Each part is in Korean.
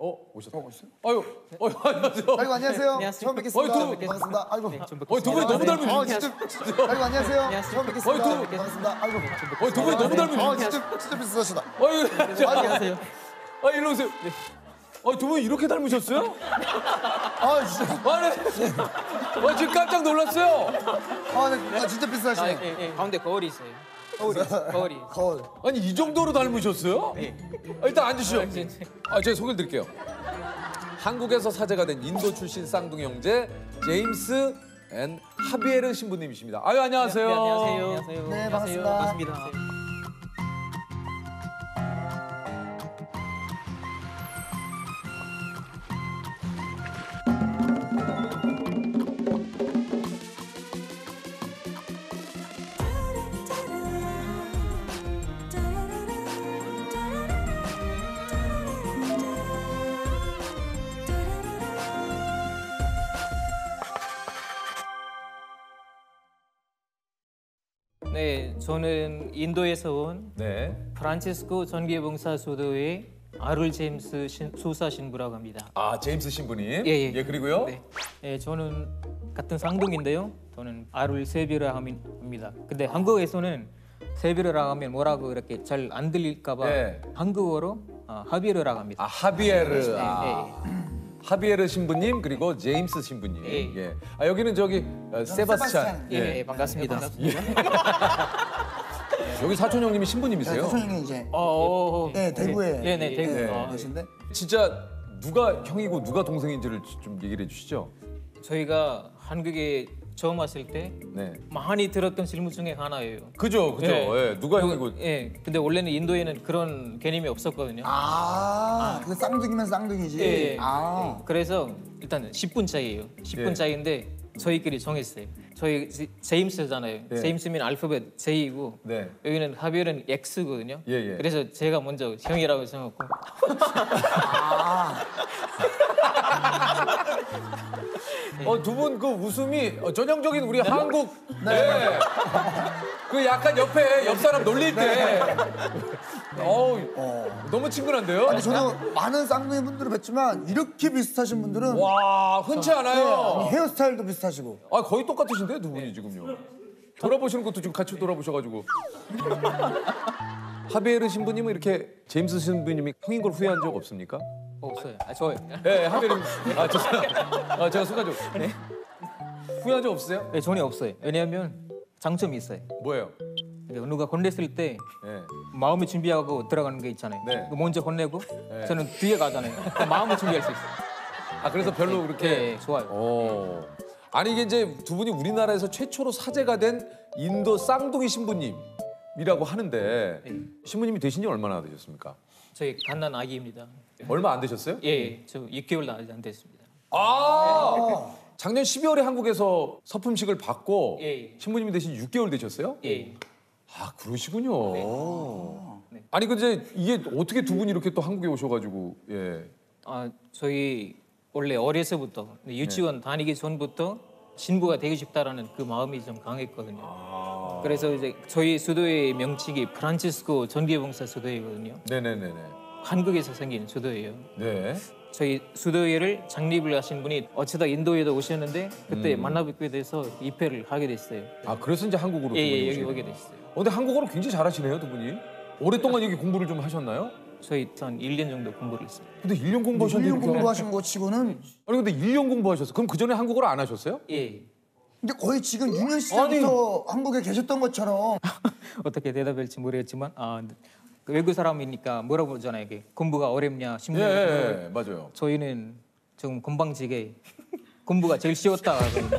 오셨다. 오셨어요? 아유, 안녕하세요. 아이고 안녕하세요. 처음 뵙겠습니다. 반갑습니다. 아이고. 두 분이 너무 닮으셨어요. 진짜. 아이고 안녕하세요. 처음 뵙겠습니다. 반갑습니다. 아이고. 두 분이 너무 닮으셨어요. 진짜 비슷하시다. 안녕하세요. 일로 오세요. 두 분이 이렇게 닮으셨어요? 진짜. 지금 깜짝 놀랐어요. 네, 진짜 비슷하시네. 가운데 거울이 있어요. 거울. 아니 이 정도로 닮으셨어요? 일단 앉으시죠. 제가 소개를 드릴게요. 한국에서 사제가 된 인도 출신 쌍둥이 형제 제임스 앤 하비에르 신부님이십니다. 안녕하세요. 안녕하세요. 네, 반갑습니다. 반갑습니다. 네, 저는 인도에서 온 프란치스코 전기봉사 수도의 아룰 제임스 수사 신부라고 합니다. 제임스 신부님. 예. 그리고요. 네, 저는 같은 쌍둥이인데요. 저는 아룰 세비라 합니다. 근데 한국에서는 세비르라고 하면 뭐라고 이렇게 잘 안 들릴까봐 한국어로 하비에르라고 합니다. 하비에르. 하비에르 신부님 그리고 제임스 신부님. 여기는 저기 세바스찬. 반갑습니다. 여기 사촌 형님이 신부님이세요? 사촌 형님 이제. 네, 대구에. 네, 대구. 계신데. 진짜 누가 형이고 누가 동생인지를 좀 얘기를 해주시죠. 저희가 한국에 처음 왔을 때 많이 들었던 질문 중에 하나예요. 그죠. 누가 형이고. 근데 원래는 인도에는 그런 개념이 없었거든요. 그 쌍둥이면 쌍둥이지. 그래서 일단 10분 차이예요. 10분 차이인데 저희끼리 정했어요. 저희 제임스잖아요. 제임스면 알파벳 J이고 여기는 하비엘은 X거든요. 그래서 제가 먼저 형이라고 정했고. 두 분 그 웃음이 전형적인 우리 한국 그 약간 옆 사람 놀릴 때 너무 친근한데요? 아니 저도 많은 쌍둥이 분들을 뵀지만 이렇게 비슷하신 분들은 흔치 않아요. 헤어스타일도 비슷하시고. 거의 똑같으신데요, 두 분이 지금요. 돌아보시는 것도 지금 같이 돌아보셔가지고. 하비에르 신부님은 이렇게 제임스 신부님이 형인 걸 후회한 적 없습니까? 없어요. 저요. 하비에르. 제가 순간적으로. 후회한 적 없으세요? 네, 전혀 없어요. 왜냐하면 장점이 있어요. 뭐예요? 누가 혼냈을 때 마음을 준비하고 들어가는 게 있잖아요. 먼저 혼내고 저는 뒤에 가잖아요. 마음을 준비할 수 있어요. 그래서 별로 그렇게 좋아요. 아니 이게 이제 두 분이 우리나라에서 최초로 사제가 된 인도 쌍둥이 신부님이라고 하는데 신부님이 되신 지 얼마나 되셨습니까? 저희 갓난 아기입니다. 얼마 안 되셨어요? 저 6개월 안 됐습니다. 작년 12월에 한국에서 서품식을 받고 신부님이 되신 6개월 되셨어요? 그러시군요. 아니 근데 이게 어떻게 두 분이 이렇게 또 한국에 오셔가지고 저희 원래 어려서부터 유치원 다니기 전부터 신부가 되고 싶다라는 그 마음이 좀 강했거든요. 그래서 이제 저희 수도의 명칭이 프란치스코 전기봉사 수도회거든요. 네네네네. 한국에서 생긴 수도회예요. 네. 저희 수도회를 창립을 하신 분이 어쩌다 인도에도 오셨는데 그때 만나뵙게 돼서 입회를 하게 됐어요. 그래서 이제 한국으로 여기 오게 됐어요. 근데 한국어를 굉장히 잘하시네요, 두 분이. 오랫동안 여기 공부를 좀 하셨나요? 저희 한 1년 정도 공부를 했어요. 근데 1년 공부하셨는데 1년 공부하신 거 치고는. 아니 근데 1년 공부하셨어요. 그럼 그 전에 한국어를 안 하셨어요? 근데 거의 지금 유년 시절부터 한국에 계셨던 것처럼. 어떻게 대답할지 모르겠지만 그 외국 사람이니까 물어보잖아요. 이게 공부가 어렵냐 쉽냐. 맞아요. 저희는 좀 건방지게 공부가 제일 쉬웠다 하거든요.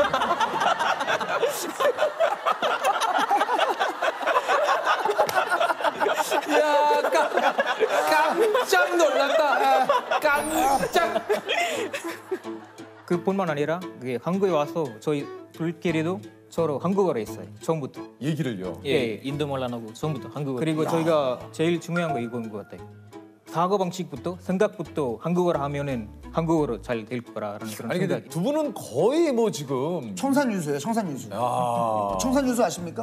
야, 깜짝 놀랐다. 깜짝. 그뿐만 아니라 그게 한국에 와서 저희 둘끼리도 서로 한국어로 했어요. 처음부터. 얘기를요? 인도말 안 하고 처음부터 한국어. 그리고 저희가 제일 중요한 거 이건 것 같아요. 사고 방식부터 생각부터 한국어로 하면은 한국어로 잘 될 거라는 그런 아니 생각이. 근데 두 분은 거의 뭐 지금 청산유수예요, 청산유수. 청산유수 아십니까?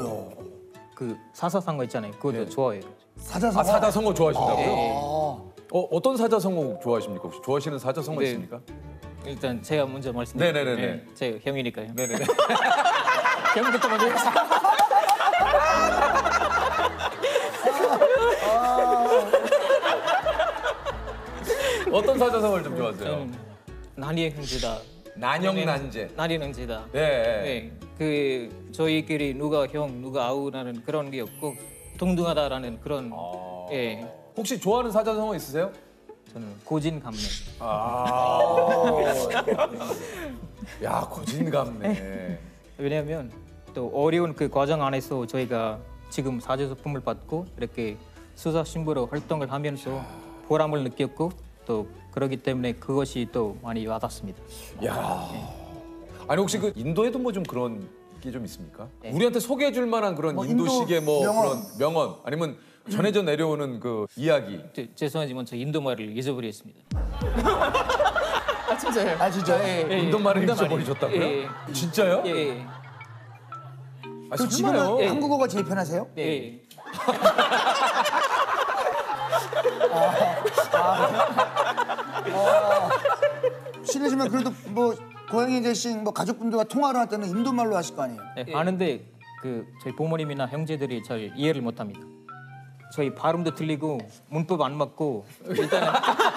그 사사상어 있잖아요. 그것도 좋아해요. 사자성어. 사자성어 좋아하신다고요? 어떤 사자성어 좋아하십니까? 혹시 좋아하시는 사자성어 네. 있습니까? 일단 제가 먼저 말씀드릴게요. 네네네네. 제가 형이니까요. 네네네. 형부터 먼저 해주세요. 어떤 사자성어를 좀 좋아하세요? 난이 형제다. 난영난제. 난이 형제다. 네. 네, 그 저희끼리 누가 형, 누가 아우라는 그런 게 없고 동등하다라는 그런. 예, 혹시 좋아하는 사자성어 있으세요? 저는 고진감래. 야, 고진감래. 왜냐하면 또 어려운 그 과정 안에서 저희가 지금 사제소품을 받고 이렇게 수사 신부로 활동을 하면서 보람을 느꼈고 또 그러기 때문에 그것이 또 많이 와닿습니다. 야. 아니 혹시 그 인도에도 뭐 좀 그런 게 좀 있습니까? 우리한테 소개해 줄 만한 그런 뭐 인도식의 인도 뭐 명언. 그런 명언 아니면 전해져 내려오는 그 이야기. 죄송하지만 저 인도말을 잊어버렸습니다. 아 진짜. 예, 인도말을 인도말이. 잊어버리셨다고요? 예, 진짜요? 예, 예, 아, 그 설마요? 지금은 한국어가 제일 편하세요? 예, 예. 실례지만 그래도 뭐 고양이 대신 뭐 가족분들과 통화를 할 때는 인도말로 하실 거 아니에요? 네, 하는데 그 저희 부모님이나 형제들이 잘 이해를 못합니다. 저희 발음도 틀리고 문법 안 맞고 일단은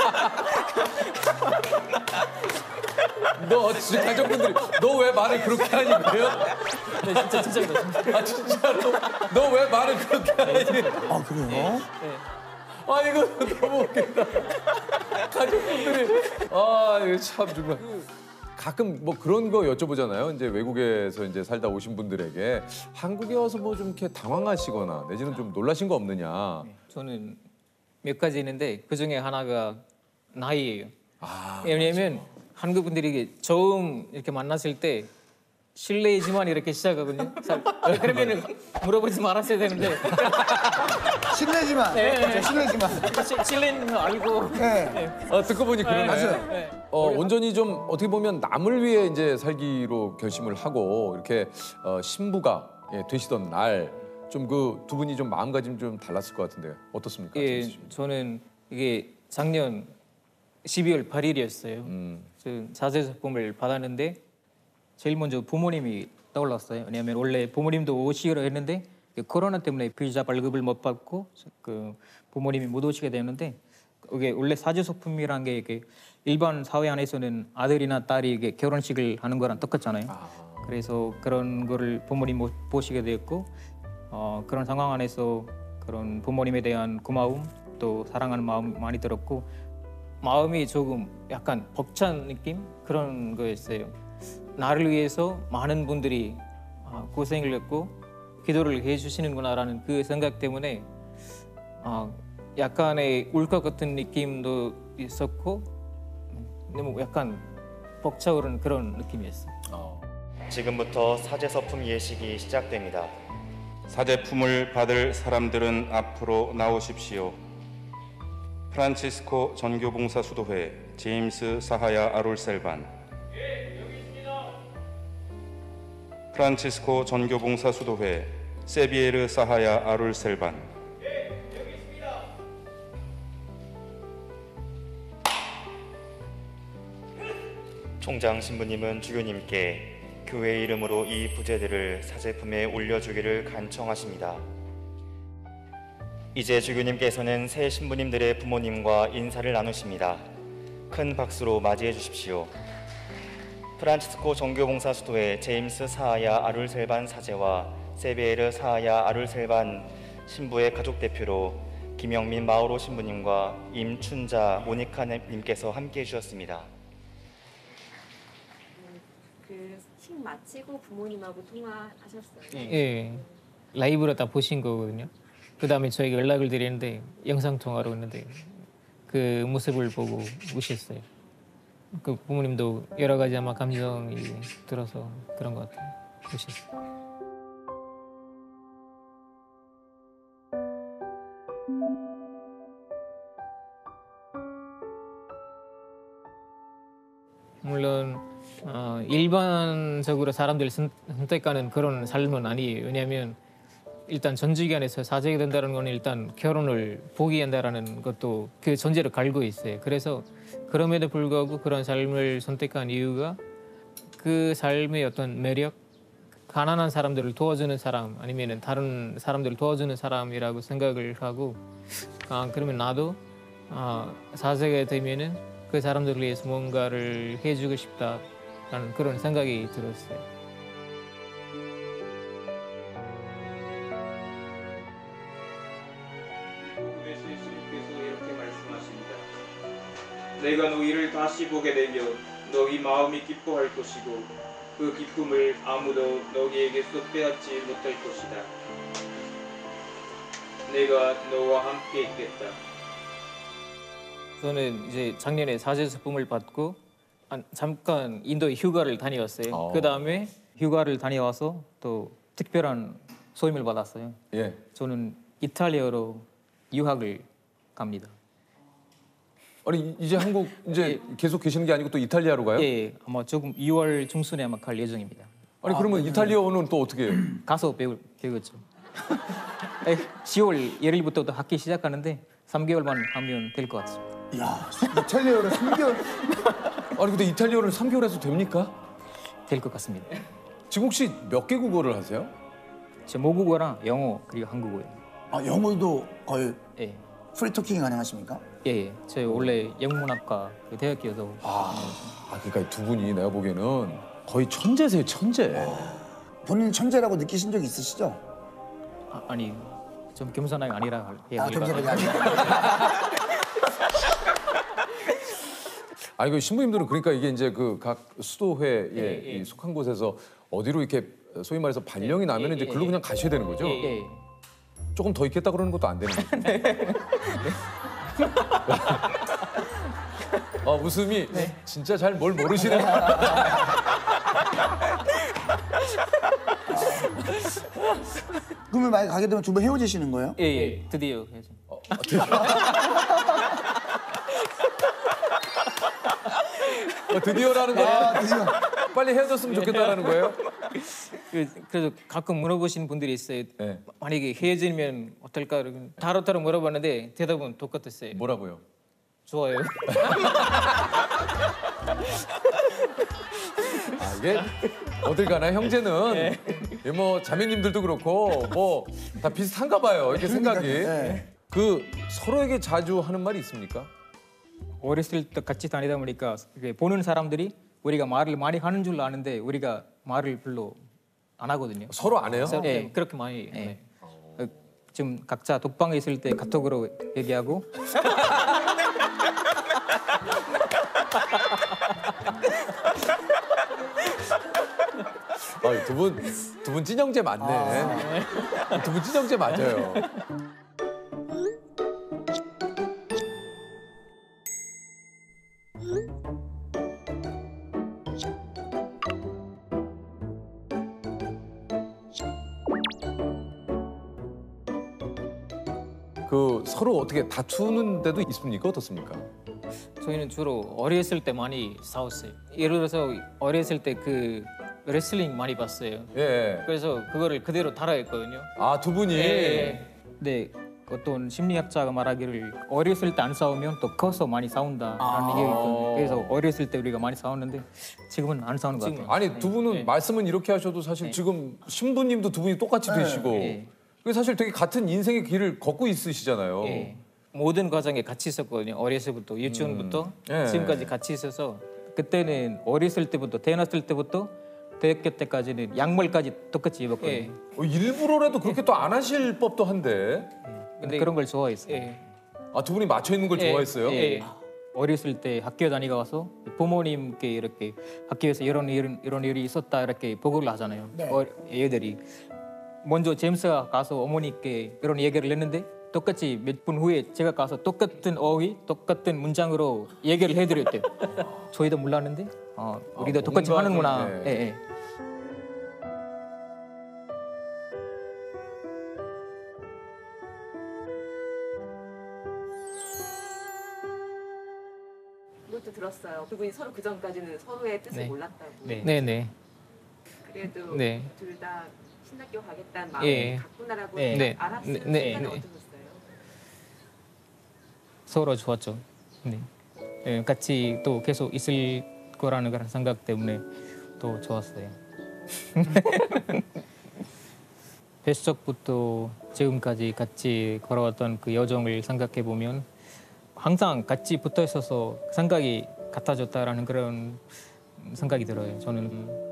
너 진짜 가족분들이 너 왜 말을 그렇게 하니 그래요? 네, 진짜 아 진짜로? 너 왜 말을 그렇게 하니? 아 그래요? 아 이거 너무 웃긴다. 가족분들이 아 이거 참 정말 가끔 뭐 그런 거 여쭤보잖아요. 이제 외국에서 이제 살다 오신 분들에게 한국에 와서 뭐 좀 이렇게 당황하시거나 내지는 좀 놀라신 거 없느냐. 저는 몇 가지 있는데 그 중에 하나가 나이예요. 아, 왜냐면 한국 분들이 이게 처음 이렇게 만났을 때 실례지만 이렇게 시작하거든요. 그러면은 물어보지 말았어야 되는데 실례지만. 네. 실례지만. 실례는 알고. 네. 아, 듣고 보니 그러네. 맞아요. 네. 온전히 좀 어떻게 보면 남을 위해 이제 살기로 결심을 하고 이렇게 신부가 되시던 날 좀 그 두 분이 좀 마음가짐 좀 달랐을 것 같은데 어떻습니까? 예, 재밌으시죠? 저는 이게 작년 12월 8일이었어요. 자제소품을 받았는데 제일 먼저 부모님이 떠올랐어요. 왜냐하면 원래 부모님도 오시기로 했는데 코로나 때문에 비자 발급을 못 받고 그 부모님이 못 오시게 되는데 이게 원래 사제소품이란 게 이게 일반 사회 안에서는 아들이나 딸이 이게 결혼식을 하는 거랑 똑같잖아요. 그래서 그런 거를 부모님 못 보시게 되었고 그런 상황 안에서 그런 부모님에 대한 고마움 또 사랑하는 마음 많이 들었고 마음이 조금 약간 벅찬 느낌 그런 거였어요. 나를 위해서 많은 분들이 고생을 했고 기도를 해주시는구나라는 그 생각 때문에 약간의 울것 같은 느낌도 있었고 너무 약간 벅차오르는 그런 느낌이었어요. 지금부터 사제서품 예식이 시작됩니다. 사제품을 받을 사람들은 앞으로 나오십시오. 프란치스코 전교봉사 수도회 제임스 사하야 아룰셀반. 프란치스코 전교봉사 수도회 세비에르 사하야 아룰셀반. 총장 신부님은 주교님께 교회 이름으로 이 부제들을 사제품에 올려주기를 간청하십니다. 이제 주교님께서는 새 신부님들의 부모님과 인사를 나누십니다. 큰 박수로 맞이해 주십시오. 프란치스코 종교봉사 수도회 제임스 사하야 아룰셀반 사제와 세베르 사하야 아룰셀반 신부의 가족 대표로 김영민 마오로 신부님과 임춘자 모니카님께서 함께해 주셨습니다. 식 마치고 부모님하고 통화하셨어요? 예, 라이브로 다 보신 거거든요. 그 다음에 저희가 연락을 드리는데 영상 통화로 했는데 그 모습을 보고 우셨어요. 그 부모님도 여러 가지 아마 감정이 들어서 그런 것 같아요. 우셨어요. 물론 일반적으로 사람들이 선택하는 그런 삶은 아니에요. 왜냐하면 일단 전지기관에서 사제가 된다는 건 일단 결혼을 포기한다라는 것도 그 전제를 갈고 있어요. 그래서 그럼에도 불구하고 그런 삶을 선택한 이유가 그 삶의 어떤 매력, 가난한 사람들을 도와주는 사람 아니면 다른 사람들을 도와주는 사람이라고 생각을 하고 그러면 나도 사제가 되면은 그 사람들을 위해서 뭔가를 해주고 싶다라는 그런 생각이 들었어요. 복음에서 예수님께서 이렇게 말씀하십니다. 내가 너희를 다시 보게 되면 너희 마음이 기뻐할 것이고 그 기쁨을 아무도 너희에게서 빼앗지 못할 것이다. 내가 너와 함께 있겠다. 저는 이제 작년에 사제수품을 받고 잠깐 인도에 휴가를 다녀왔어요. 그 다음에 휴가를 다녀와서 또 특별한 소임을 받았어요. 예. 저는 이탈리아로 유학을 갑니다. 아니 이제 한국 이제 계속 계시는 게 아니고 또 이탈리아로 가요? 예, 아마 조금 2월 중순에 아마 갈 예정입니다. 아니 그러면 이탈리아어는 또 어떻게 해요? 가서 배우겠죠. 10월 1일부터 학기 시작하는데 3개월만 하면 될 것 같습니다. 야, 이탈리아어로 3개월. 아니 근데 이탈리아어를 3개월 해서 됩니까? 될 것 같습니다. 지금 혹시 몇 개 국어를 하세요? 저 모국어랑 영어 그리고 한국어예요. 영어도 거의 예, 프리토킹이 가능하십니까? 예, 저 원래 영문학과 대학교도 그러니까 두 분이 내가 보기에는 거의 천재세요, 천재. 본인 천재라고 느끼신 적 있으시죠? 아니 좀 겸손하게 아니라 해야 겸손하게 아니라. 아니 그 신부님들은 그러니까 이게 이제 그 각 수도회에 예. 이 속한 곳에서 어디로 이렇게 소위 말해서 발령이 나면 이제 글로 그냥 가셔야 되는 거죠? 예. 조금 더 있겠다 그러는 것도 안 되는 거죠? 웃음이 진짜 잘 뭘 모르시네. 그러면 만약 가게 되면 두 분 헤어지시는 거예요? 예, 드디어 해서. 드디어라는 거 빨리 헤어졌으면 좋겠다라는 거예요? 그래서 가끔 물어보시는 분들이 있어요. 네. 만약에 헤어지면 어떨까? 따로따로 물어봤는데 대답은 똑같았어요. 뭐라고요? 좋아요. 이게 어딜 가나 형제는 뭐 자매님들도 그렇고 뭐 다 비슷한가 봐요. 이렇게 생각이. 네. 그 서로에게 자주 하는 말이 있습니까? 어렸을 때 같이 다니다 보니까 이렇게 보는 사람들이 우리가 말을 많이 하는 줄 아는데 우리가 말을 별로 안 하거든요. 서로 안 해요? 예, 그렇게 많이. 예. 지금 각자 독방에 있을 때 카톡으로 얘기하고. 두 분 찐형제 맞네. 두 분 찐형제 맞아요. 그 서로 어떻게 다투는 데도 있습니까? 어떻습니까? 저희는 주로 어렸을 때 많이 싸웠어요. 예를 들어서 어렸을 때 그 레슬링 많이 봤어요. 예. 그래서 그거를 그대로 따라했거든요. 두 분이. 근데 어떤 심리학자가 말하기를 어렸을 때 안 싸우면 또 커서 많이 싸운다라는 얘기가 있거든요. 그래서 어렸을 때 우리가 많이 싸웠는데 지금은 안 싸우는 것 같아요. 아니 두 분은 말씀은 이렇게 하셔도 사실 지금 신부님도 두 분이 똑같이 되시고 그래서 사실 되게 같은 인생의 길을 걷고 있으시잖아요. 예. 모든 과정에 같이 있었거든요. 어렸을부터 유치원부터 지금까지 같이 있어서 그때는 어렸을 때부터 태어났을 때부터 대학교 때까지는 양말까지 똑같이 입었거든요. 일부러라도 그렇게 또 안 하실 법도 한데. 근데 그런 걸 좋아했어요. 두 분이 맞춰 있는 걸 좋아했어요? 어렸을 때 학교 다니고 와서 부모님께 이렇게 학교에서 이런 일이 있었다 이렇게 보고를 하잖아요. 애들이 먼저 제임스가 가서 어머니께 이런 얘기를 했는데 똑같이 몇 분 후에 제가 가서 똑같은 어휘, 똑같은 문장으로 얘기를 해드렸대요. 저희도 몰랐는데 우리도 똑같이 하는구나. 예. 그것도 들었어요. 두 분이 서로 그 전까지는 서로의 뜻을 몰랐다고. 네네. 그래도 네. 둘 다 신학교 가겠다는 마음을 예. 갖구나라고 네. 알았을 네. 순간은 네. 어떠셨어요? 서로 좋았죠. 네. 예, 같이 또 계속 있을 거라는 그런 생각 때문에 또 좋았어요. 뱃속부터 지금까지 같이 걸어왔던 그 여정을 생각해 보면 항상 같이 붙어 있어서 생각이 같아졌다라는 그런 생각이 들어요. 저는.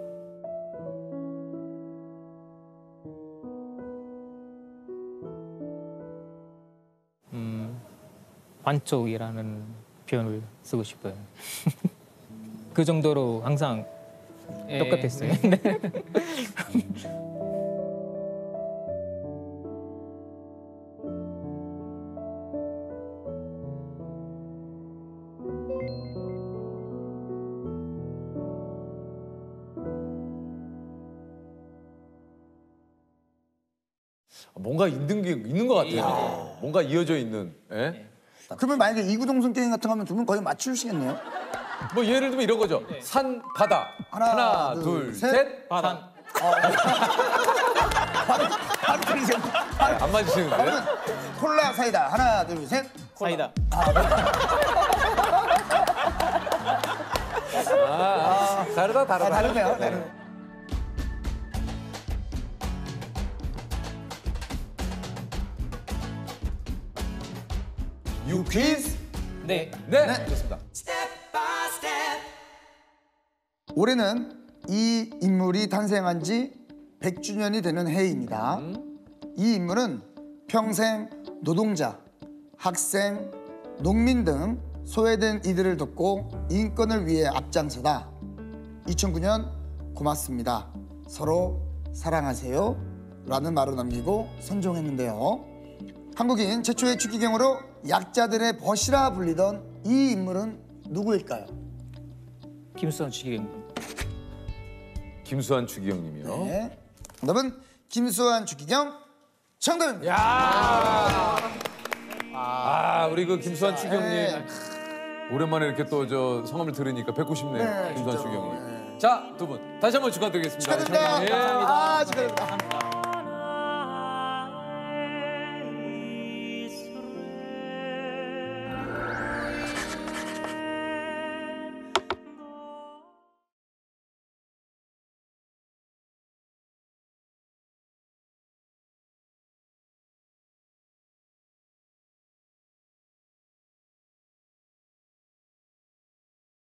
반쪽이라는 표현을 쓰고 싶어요. 그 정도로 항상 똑같았어요. 네. 뭔가 있는 것 같아요. 뭔가 이어져 있는. 예? 그러면 만약에 이구동성 게임 같은 거 하면 두 분 거의 맞추시겠네요? 뭐 예를 들면 이런 거죠. 산, 바다. 하나, 둘, 셋. 바다. 바로 틀리죠. 안 맞으시는데? 콜라 사이다. 하나, 둘, 셋. 사이다. 다르다. 다르네요. 다르네. 유퀴즈. 네. 네, 좋습니다. 올해는 이 인물이 탄생한 지 100주년이 되는 해입니다. 이 인물은 평생 노동자, 학생, 농민 등 소외된 이들을 돕고 인권을 위해 앞장서다. 2009년 고맙습니다. 서로 사랑하세요. 라는 말을 남기고 선종했는데요. 한국인 최초의 추기경으로 약자들의 벗이라 불리던 이 인물은 누구일까요? 김수환 추기경. 김수환 추기경님이요. 네. 정답은 김수환 추기경 정답입니다. 우리 그 김수환 추기경님. 네. 오랜만에 이렇게 또 저 성함을 들으니까 뵙고 싶네요. 네, 김수환 진짜로. 추기경님. 자, 두 분 다시 한번 축하드리겠습니다. 축하드립니다. 추기경님. 축하드립니다.